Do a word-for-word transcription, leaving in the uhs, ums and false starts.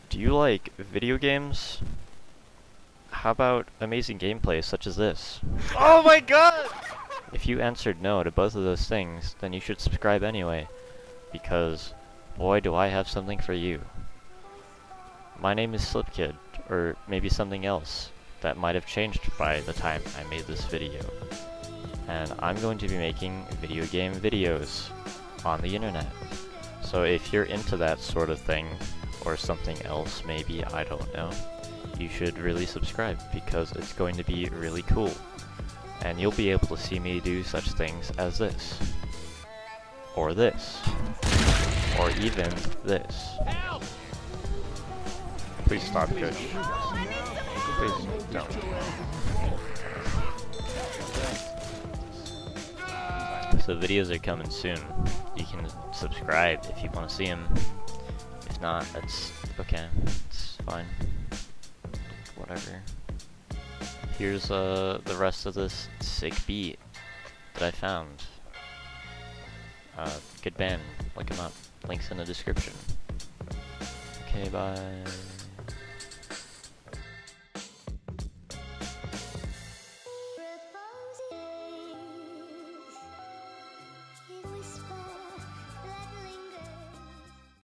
Do you like video games? How about amazing gameplay such as this? Oh my god! If you answered no to both of those things, then you should subscribe anyway, because boy do I have something for you. My name is Slipkid, or maybe something else that might have changed by the time I made this video. And I'm going to be making video game videos on the internet. So if you're into that sort of thing, or something else maybe, I don't know, you should really subscribe because it's going to be really cool. And you'll be able to see me do such things as this. Or this. Or even this. Please stop, Coach. Please don't. So videos are coming soon. You can subscribe if you want to see them. If not, that's okay. It's fine. Whatever. Here's uh the rest of this sick beat that I found. Uh, good band. Look them up. Links in the description. Okay, bye.